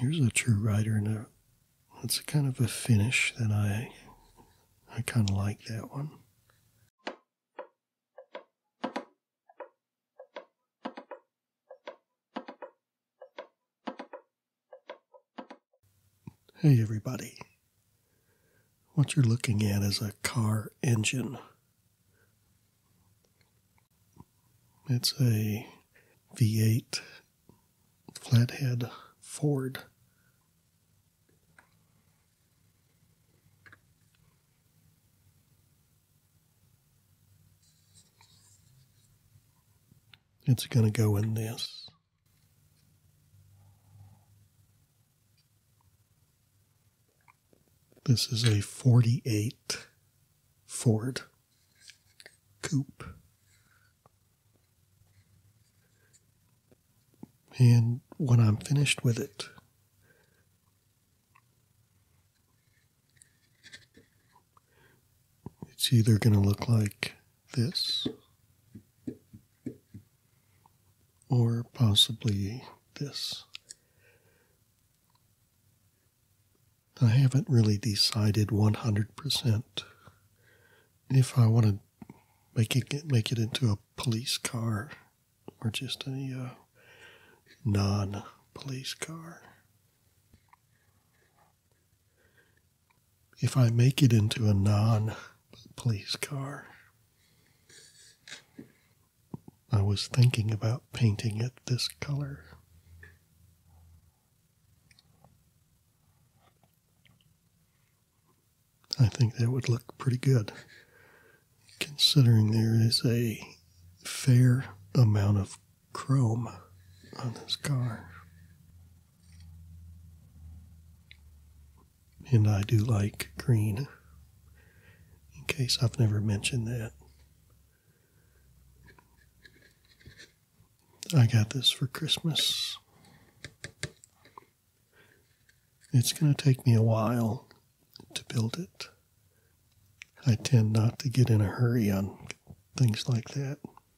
Here's a true rider, and it's kind of a finish that I kind of like that one. Hey everybody, what you're looking at is a car engine. It's a V8 flathead Ford. It's going to go in this. This is a 48 Ford Coupe. And when I'm finished with it, it's either going to look like this or possibly this. I haven't really decided 100% if I want to make it into a police car or just a non-police car. If I make it into a non-police car, I was thinking about painting it this color. I think that would look pretty good, considering there is a fair amount of chrome on this car. And I do like green, in case I've never mentioned that. I got this for Christmas. It's going to take me a while to build it. I tend not to get in a hurry on things like that.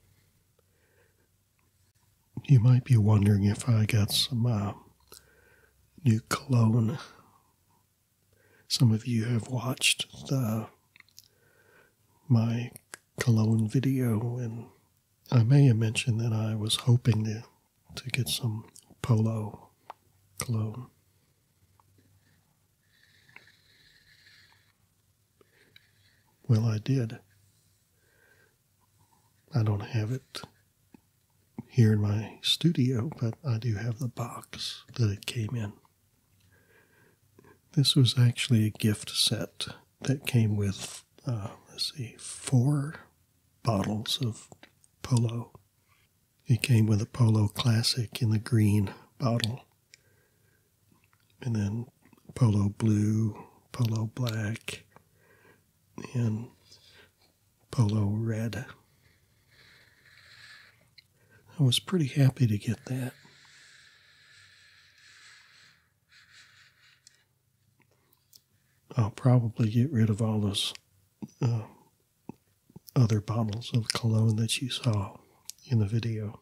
You might be wondering if I got some new cologne. Some of you have watched my cologne video, and I may have mentioned that I was hoping to get some Polo cologne. Well, I did. I don't have it here in my studio, but I do have the box that it came in. This was actually a gift set that came with, 4 bottles of Polo. It came with a Polo Classic in the green bottle, and then Polo Blue, Polo Black, and Polo Red. I was pretty happy to get that. I'll probably get rid of all those other bottles of cologne that you saw in the video.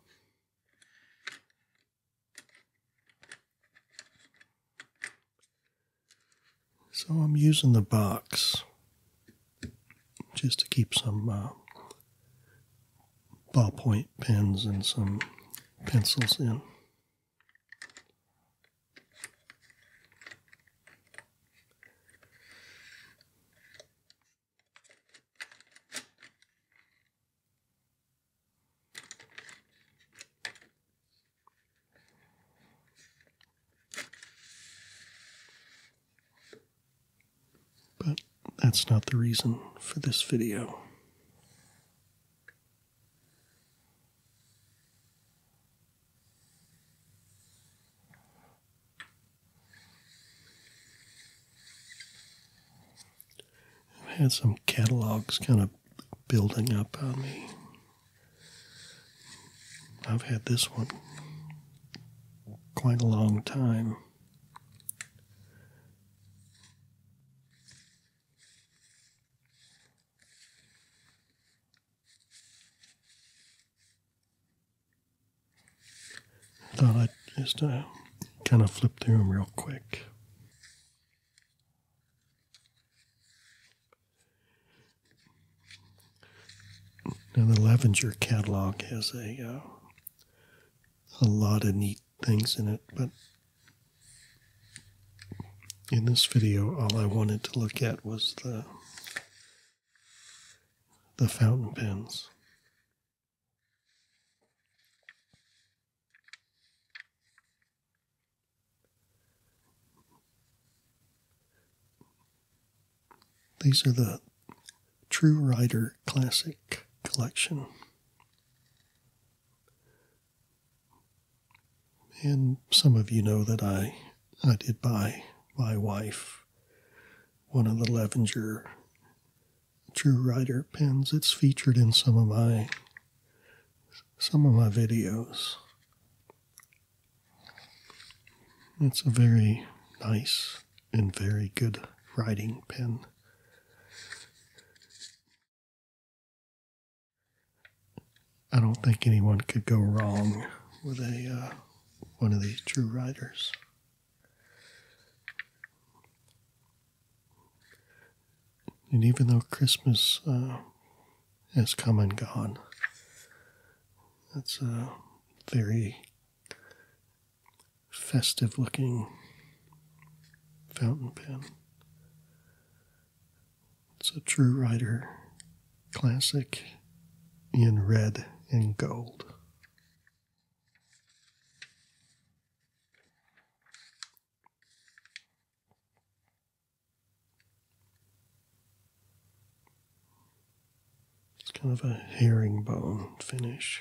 So I'm using the box just to keep some ballpoint pens and some pencils in. But that's not the reason for this video. I've had some catalogs kind of building up on me. I've had this one quite a long time. I thought I'd just kind kind of flip through them real quick. Now the Levenger catalog has a lot of neat things in it, but in this video, all I wanted to look at was the fountain pens. These are the True Rider Classic Collection. And some of you know that I did buy my wife one of the Levenger True Rider pens. It's featured in some of my videos. It's a very nice and very good writing pen. I don't think anyone could go wrong with one of these True Riders. And even though Christmas has come and gone, that's a very festive looking fountain pen. It's a True Rider Classic in red and gold. It's kind of a herringbone finish.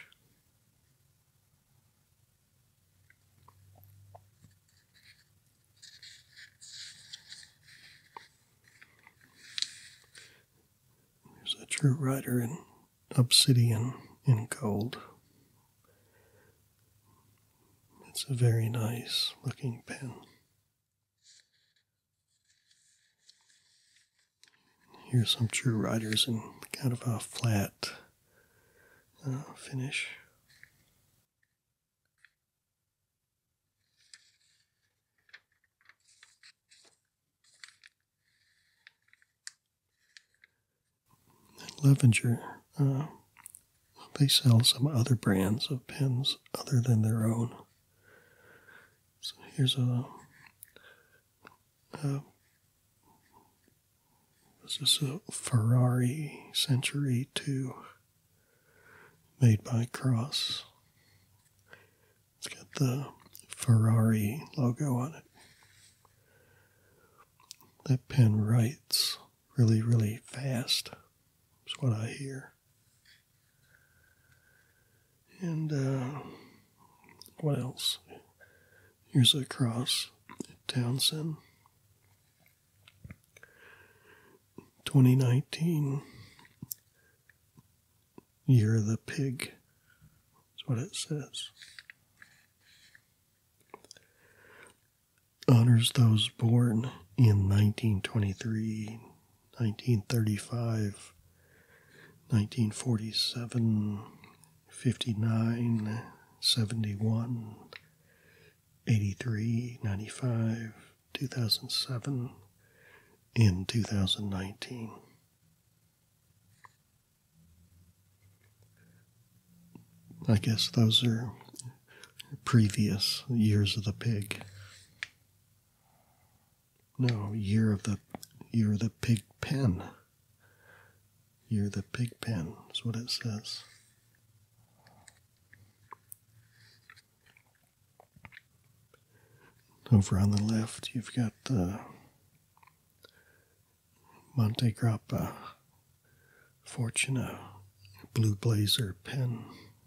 There's a True Rider in obsidian in gold. It's a very nice looking pen. Here's some True Riders in kind of a flat finish. Levenger, they sell some other brands of pens other than their own. So here's this is a Ferrari Century 2 made by Cross. It's got the Ferrari logo on it. That pen writes really, really fast, is what I hear. And what else? Here's a Cross Townsend 2019 Year of the Pig. That's what it says. Honors those born in 1923, 1935, 1947, 59, 71, 83, 95, 2007, and 2019. I guess those are previous years of the pig. No, year of the pig pen. Year of the pig pen is what it says. Over on the left, you've got the Monte Grappa Fortuna Blue Blazer pen.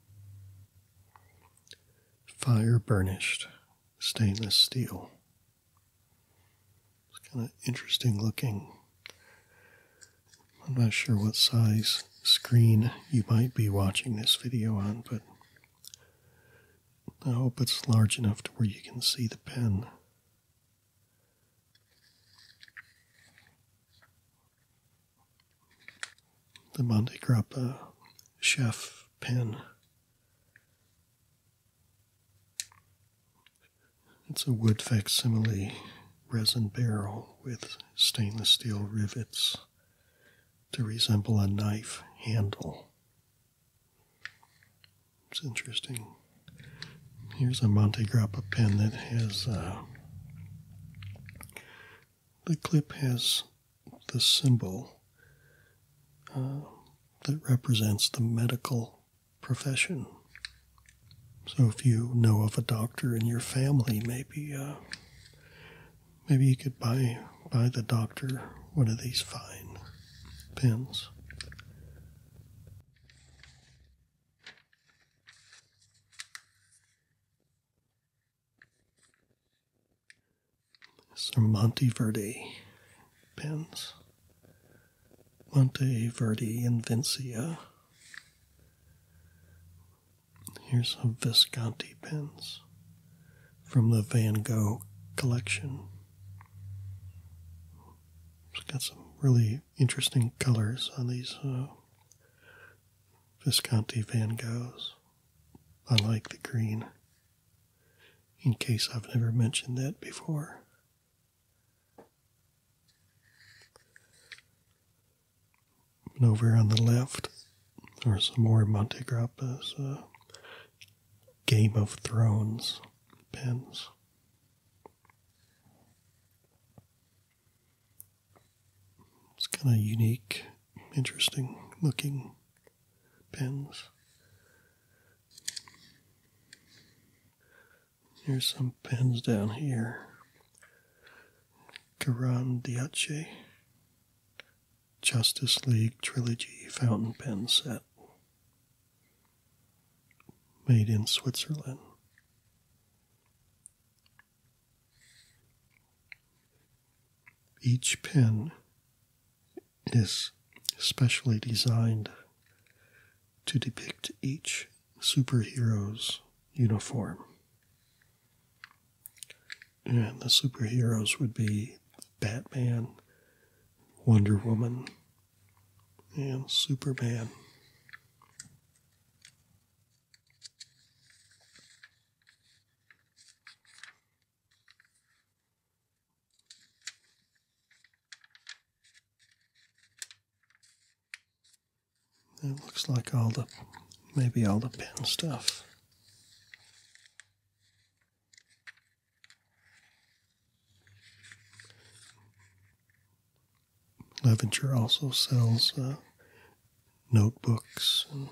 Fire burnished stainless steel. It's kind of interesting looking. I'm not sure what size screen you might be watching this video on, but I hope it's large enough to where you can see the pen. The Monte Grappa Chef pen. It's a wood facsimile resin barrel with stainless steel rivets to resemble a knife handle. It's interesting. Here's a Monte Grappa pen that has, the clip has the symbol that represents the medical profession. So if you know of a doctor in your family, maybe you could buy the doctor one of these fine pens. Some Monteverde pens. Monteverde Invincia. Here's some Visconti pens from the Van Gogh collection. It's got some really interesting colors on these Visconti Van Goghs. I like the green, in case I've never mentioned that before. And over on the left are some more Monte Grappa's Game of Thrones pens. It's kind of unique, interesting looking pens. Here's some pens down here. Carandiace Justice League Trilogy fountain pen set. Made in Switzerland. Each pen is specially designed to depict each superhero's uniform. And the superheroes would be Batman, Wonder Woman, and Superman. It looks like maybe all the pen stuff. Levenger also sells notebooks and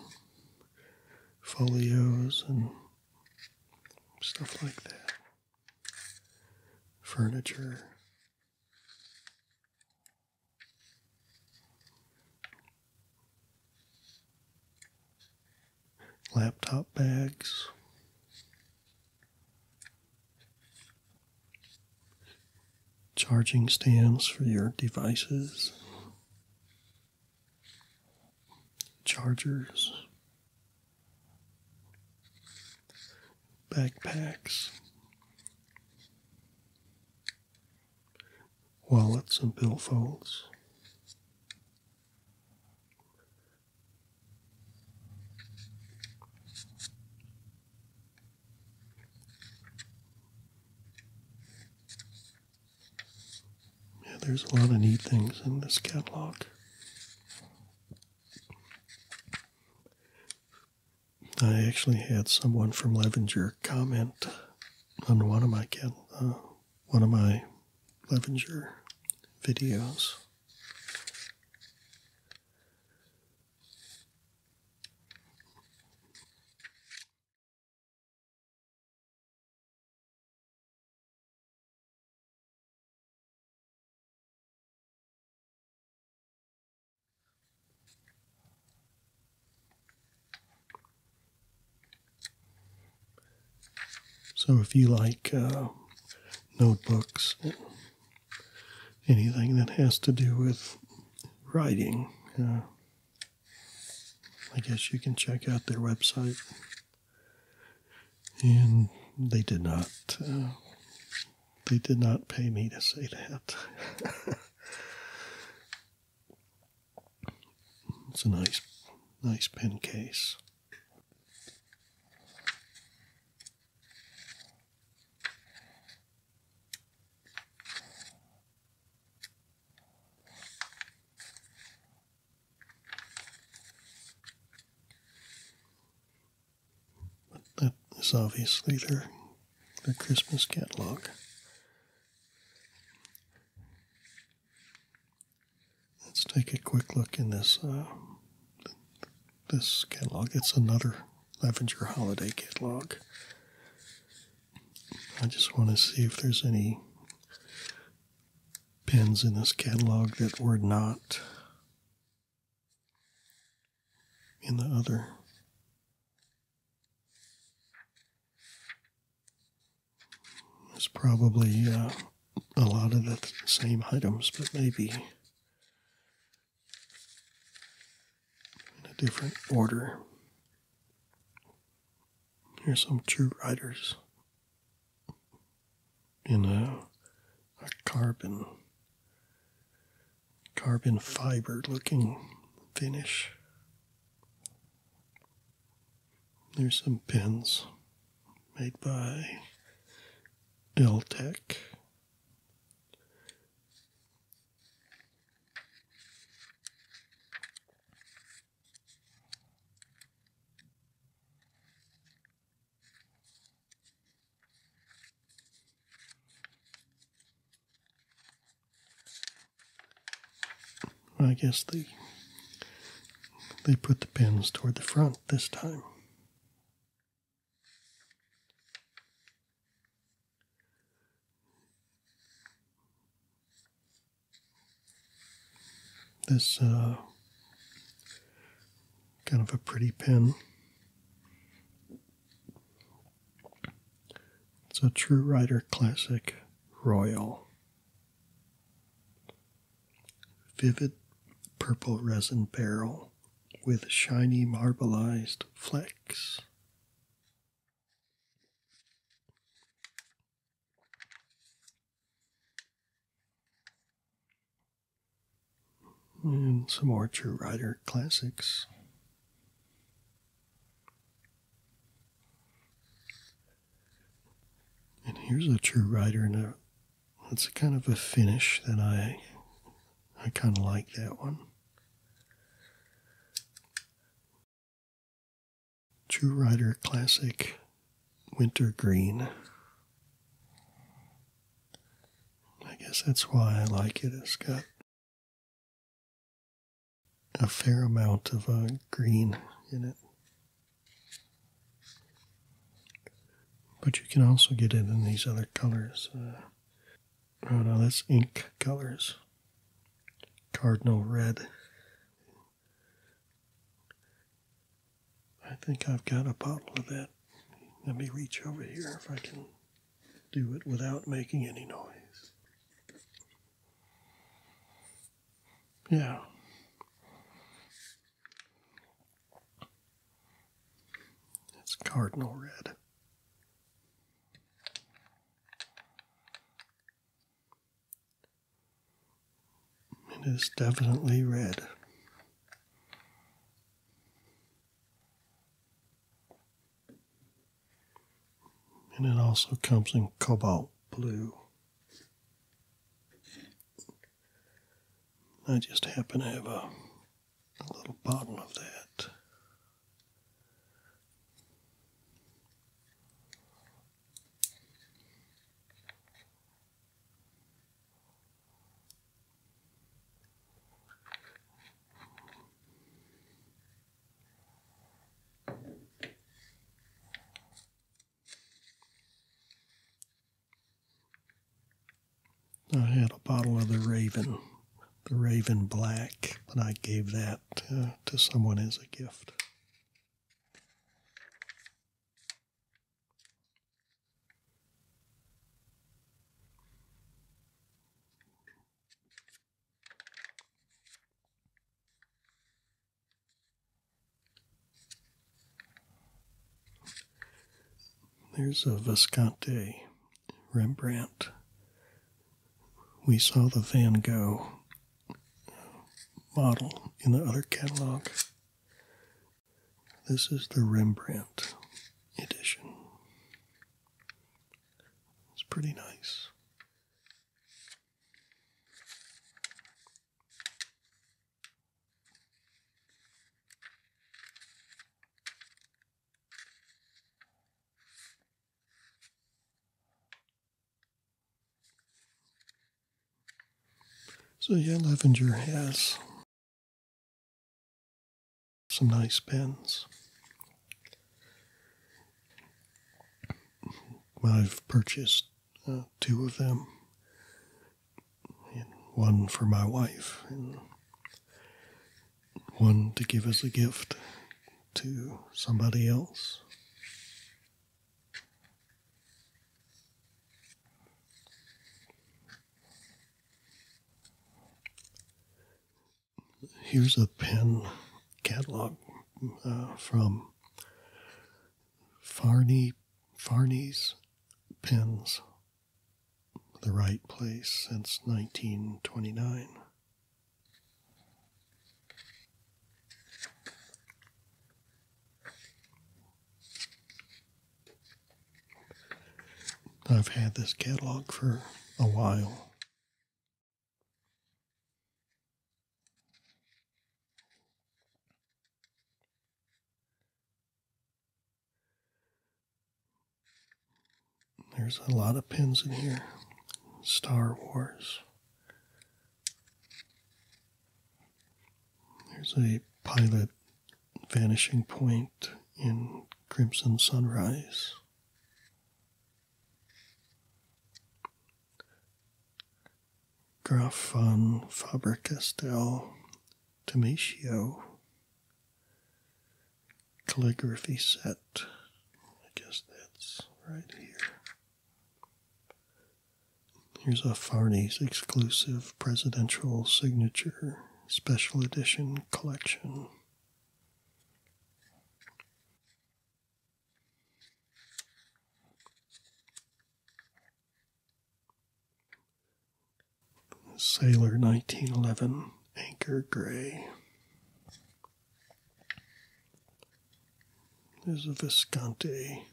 folios and stuff like that. Furniture. Laptop bags. Charging stands for your devices. Chargers. Backpacks. Wallets and billfolds. There's a lot of neat things in this catalog. I actually had someone from Levenger comment on one of my Levenger videos. So if you like notebooks, anything that has to do with writing, I guess you can check out their website. And they did not pay me to say that. It's a nice pen case. That is obviously their Christmas catalog. Let's take a quick look in this catalog. It's another Lavender holiday catalog. I just want to see if there's any pens in this catalog that were not in the other. There's probably a lot of the same items, but maybe in a different order. Here's some True Riders in a carbon fiber looking finish. There's some pens made by L-Tech. I guess they put the pens toward the front this time. This kind of a pretty pen. It's a True Rider Classic Royal. Vivid purple resin barrel with shiny marbleized flecks. And some more True Rider classics. And here's a True Rider, and it's kind of a finish that I kind of like that one. True Rider Classic Winter Green. I guess that's why I like it. It's got a fair amount of green in it. But you can also get it in these other colors. Oh no, that's ink colors. Cardinal red. I think I've got a bottle of that. Let me reach over here if I can do it without making any noise. Yeah. It's cardinal red. It is definitely red. And it also comes in cobalt blue. I just happen to have a little bottle of that. I had a bottle of the Raven Black, but I gave that to someone as a gift. There's a Visconti Rembrandt. We saw the Van Gogh model in the other catalog. This is the Rembrandt edition. It's pretty nice. So yeah, Levenger has some nice pens. I've purchased two of them, and one for my wife, and one to give as a gift to somebody else. Here's a pen catalog from Farney's Pens, the right place since 1929. I've had this catalog for a while. There's a lot of pens in here. Star Wars. There's a Pilot Vanishing Point in Crimson Sunrise. Graf von Faber-Castell Tomatio calligraphy set. I guess that's right here. Here's a Farney's exclusive presidential signature special edition collection. Sailor 1911 Anchor Gray. There's a Visconti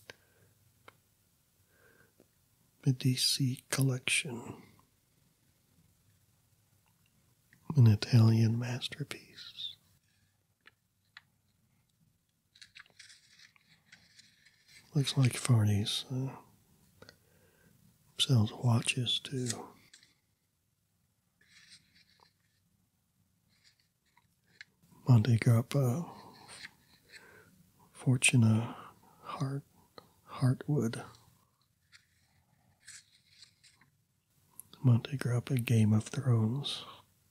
Medici collection. An Italian masterpiece. Looks like Farney's sells watches too. Monte Grappa Fortuna Heartwood. Monte Grappa Game of Thrones.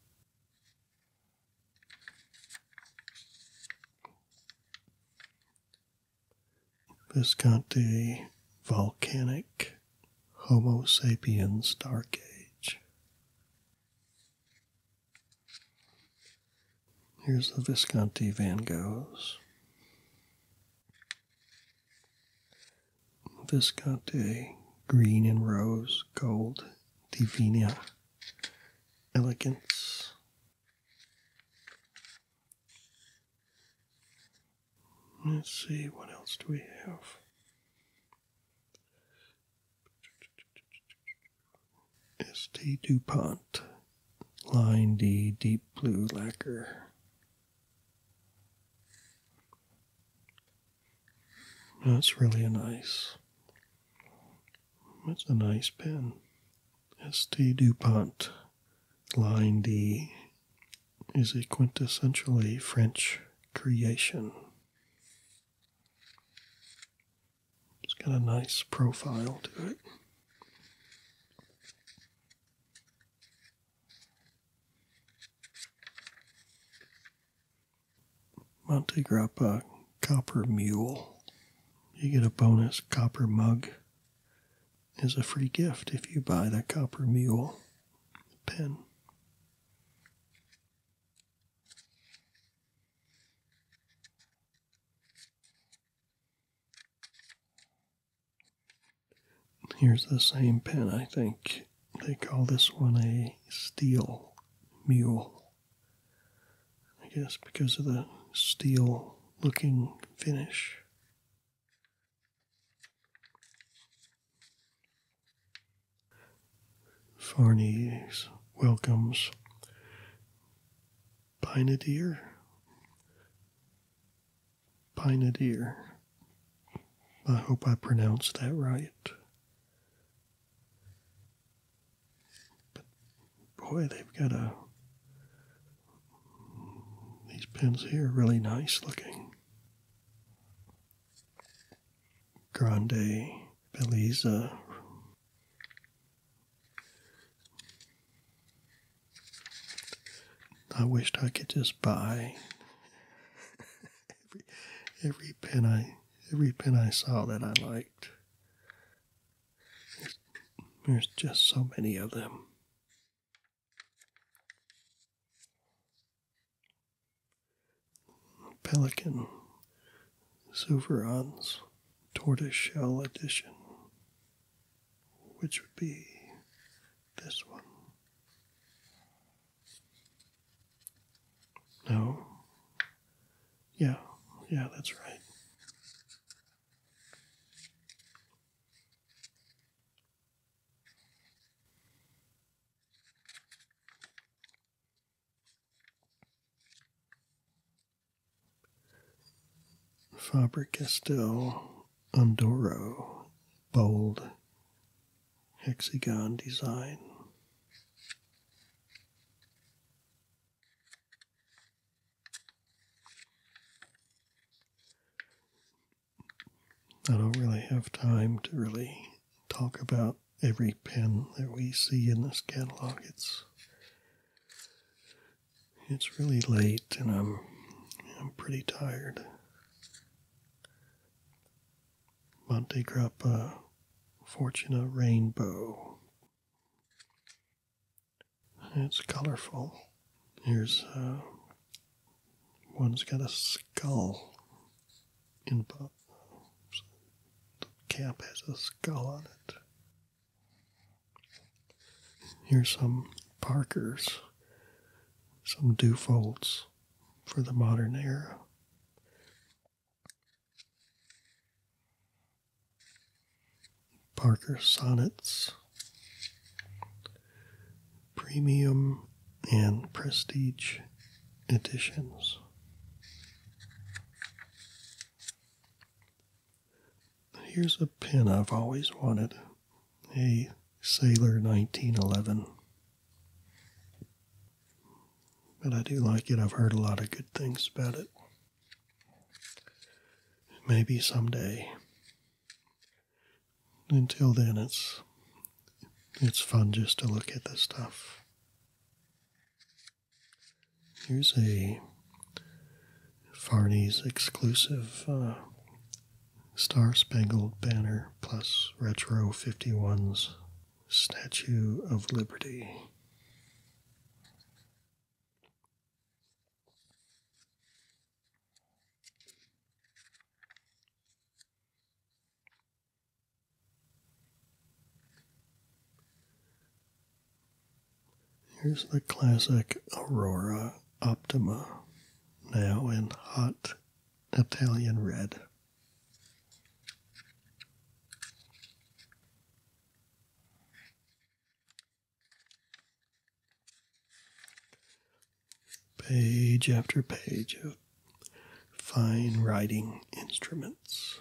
Visconti Volcanic Homo sapiens Dark Age. Here's the Visconti Van Goghs. Visconti Green and Rose Gold Divina Elegance. Let's see, what else do we have? St. DuPont Line D Deep Blue Lacquer. That's really that's a nice pen. St. DuPont Line D is a quintessentially French creation. It's got a nice profile to it. Monte Grappa Copper Mule. You get a bonus copper mug as a free gift if you buy the Copper Mule pen. Here's the same pen, I think. They call this one a steel mule. I guess because of the steel looking finish. Farney's welcomes Pioneer. I hope I pronounced that right. But Boy, these pens here are really nice looking. Grande Belize. I wished I could just buy every pen I saw that I liked. There's just so many of them. Pelican Souverains Tortoiseshell Edition, which would be this one. No. Yeah, that's right. Faber-Castell Andorro bold hexagon design. I don't really have time to really talk about every pen that we see in this catalog. It's really late and I'm pretty tired. Monte Grappa Fortuna Rainbow. It's colorful. Here's one's got a skull in the cap has a skull on it. Here's some Parkers, some Dufolds for the modern era. Parker Sonnets, Premium and Prestige editions. Here's a pen I've always wanted, a Sailor 1911. But I do like it. I've heard a lot of good things about it. Maybe someday. Until then, it's fun just to look at this stuff. Here's a Farney's exclusive Star Spangled Banner plus Retro 51's Statue of Liberty. Here's the classic Aurora Optima, now in hot Italian red. Page after page of fine writing instruments.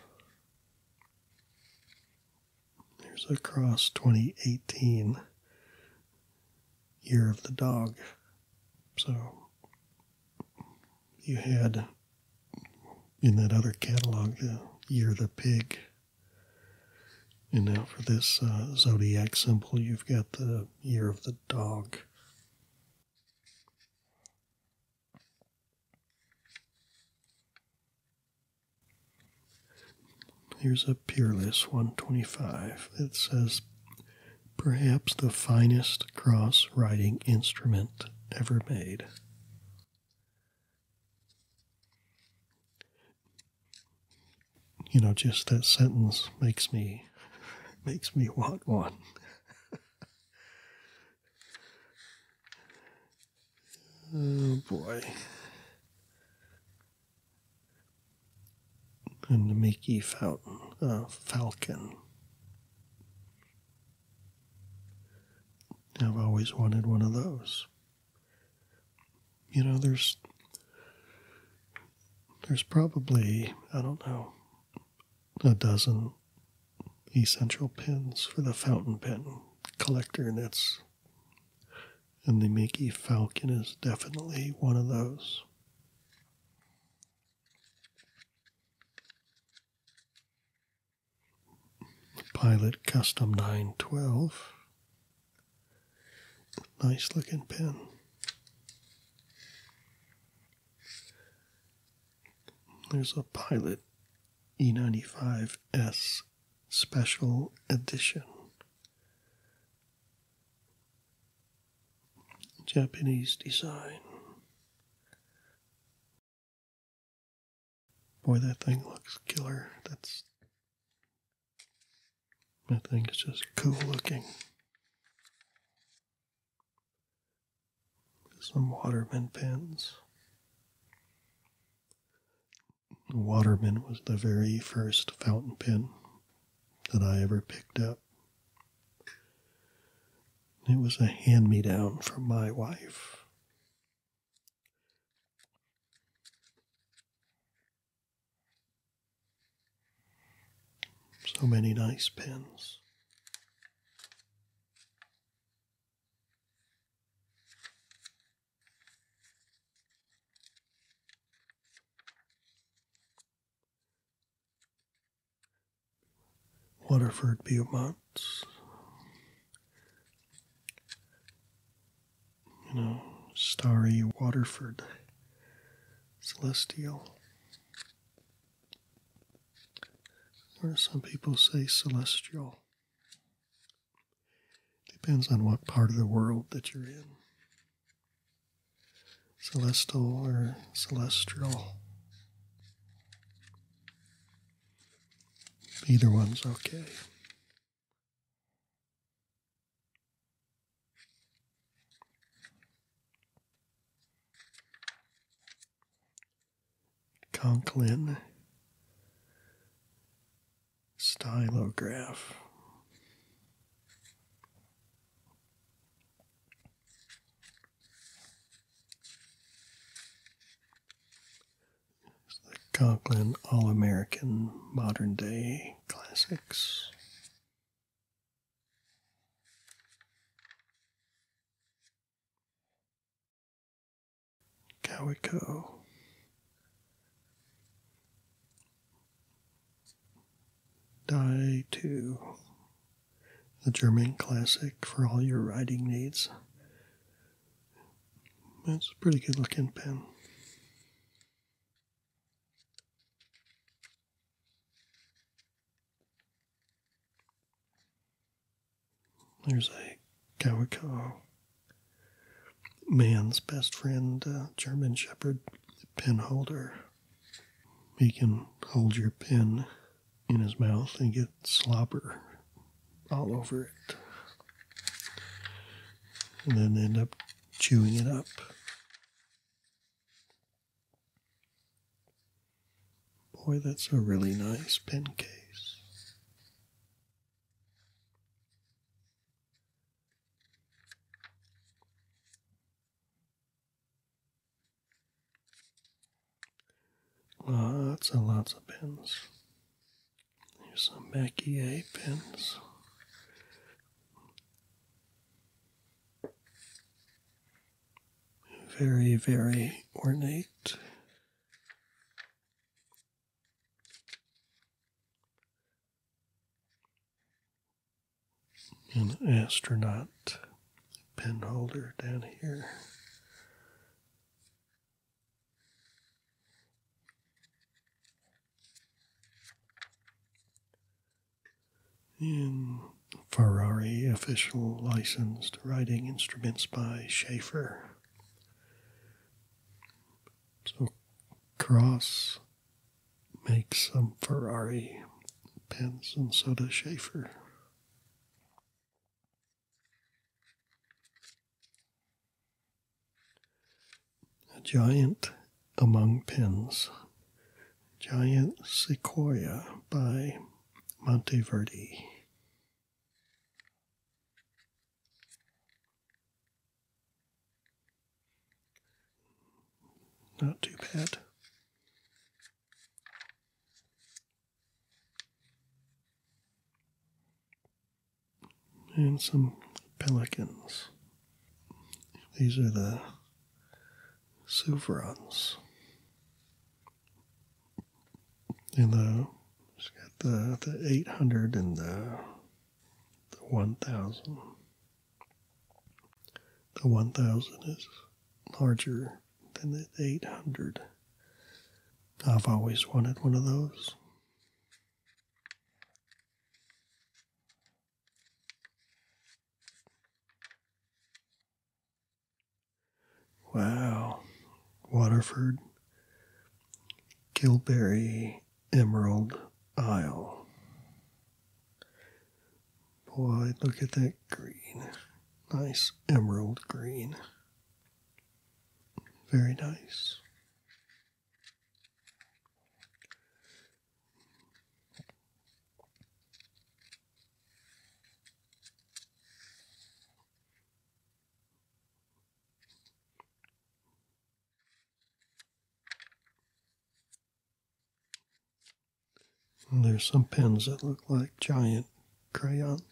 There's a Cross 2018 Year of the Dog. So you had in that other catalog the Year of the Pig. And now for this zodiac symbol, you've got the Year of the Dog. Here's a Peerless 125. It says, perhaps the finest cross writing instrument ever made. You know, just that sentence makes me want one. Oh boy. And the Mickey Falcon. I've always wanted one of those. You know, there's probably, I don't know, a dozen essential pens for the fountain pen collector, and And the Mickey Falcon is definitely one of those. Pilot Custom 912. Nice looking pen. There's a Pilot E95S Special Edition. Japanese design. Boy, that thing looks killer. That thing is just cool looking. Some Waterman pens. Waterman was the very first fountain pen that I ever picked up. It was a hand-me-down from my wife. So many nice pens. Waterford Beaumonts. Starry Waterford Celestial. Or some people say celestial. Depends on what part of the world that you're in. Celestial or celestial. Either one's okay. Conklin Stylograph. It's the Conklin All-American Modern Day Classics. Calico. Die 2. The German classic for all your writing needs. It's a pretty good looking pen. There's a Calico man's best friend, German Shepherd pen holder. He can hold your pen in his mouth and get slobber all over it. And then end up chewing it up. Boy, that's a really nice pen case. Lots and lots of pens. Here's some Mackie pens. Very, very ornate. An astronaut pen holder down here. And Ferrari official licensed writing instruments by Schaefer. So Cross makes some Ferrari pens, and so does Schaefer. A giant among pens. Giant Sequoia by Monteverdi. Not too bad. And some pelicans. These are the Souvrons. And it's got the 800 and the 1000. The 1000 is larger than the 800. I've always wanted one of those. Wow. Waterford, Kilberry, Emerald Isle. Boy, look at that green. Nice emerald green. Very nice. And there's some pens that look like giant crayons.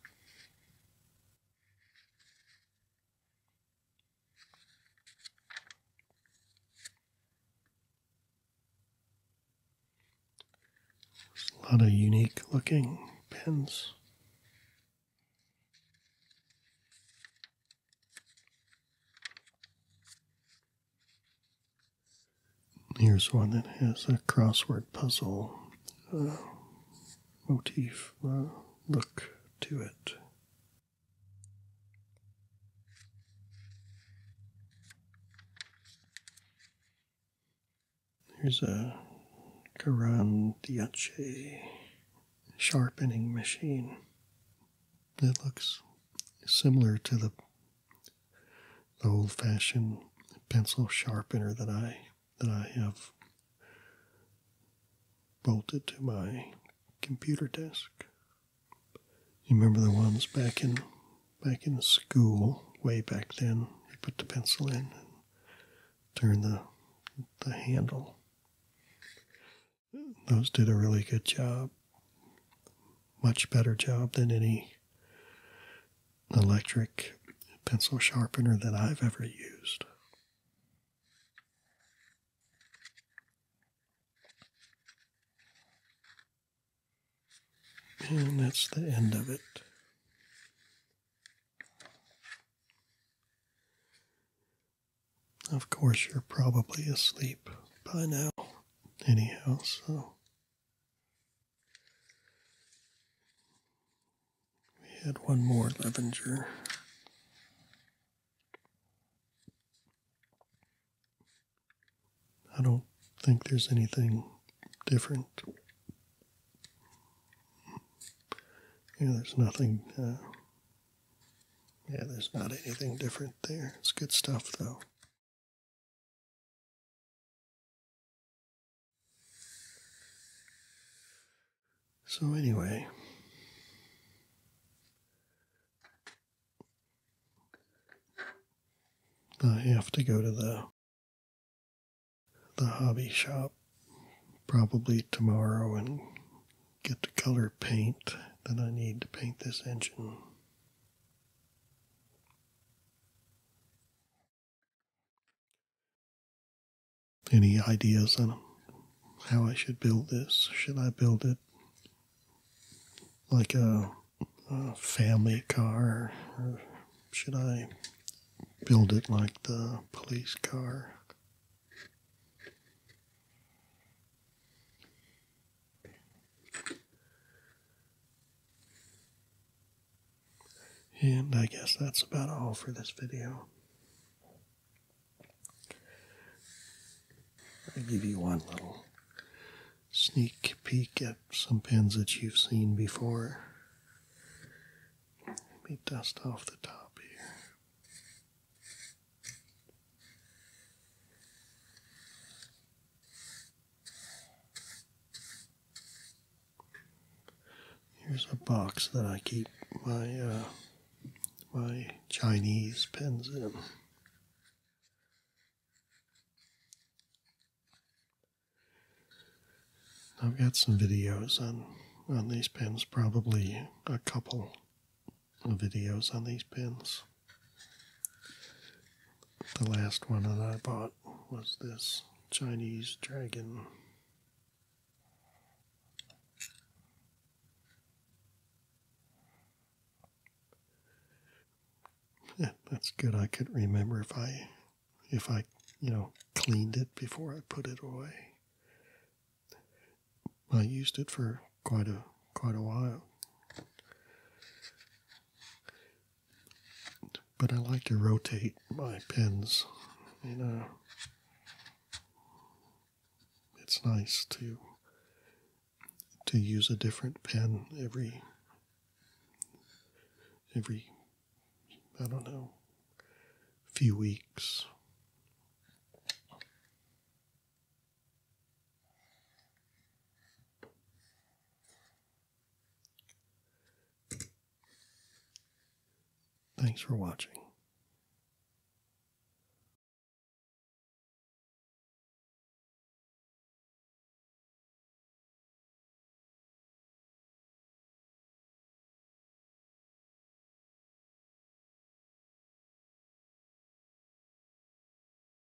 There's a lot of unique looking pens. Here's one that has a crossword puzzle motif look to it. Here's a Carandiace sharpening machine. It looks similar to the old-fashioned pencil sharpener that I have bolted to my computer desk. You remember the ones back in school, way back then? You put the pencil in and turn the handle. Those did a really good job. Much better job than any electric pencil sharpener that I've ever used. And that's the end of it. Of course, you're probably asleep by now, anyhow, so we had one more Levenger. I don't think there's anything different. Yeah, there's nothing, there's not anything different there. It's good stuff, though. So anyway, I have to go to the hobby shop probably tomorrow and get the color paint that I need to paint this engine. Any ideas on how I should build this? Should I build it like a family car, or should I build it like the police car? And I guess that's about all for this video. I'll give you one little sneak peek at some pens that you've seen before. Let me dust off the top here. Here's a box that I keep my Chinese pens in. I've got some videos on these pens, probably a couple of videos on these pens. The last one that I bought was this Chinese dragon. Yeah, that's good. I could remember if I cleaned it before I put it away. I used it for quite a while. But I like to rotate my pens. It's nice to use a different pen every I don't know, few weeks. Thanks for watching.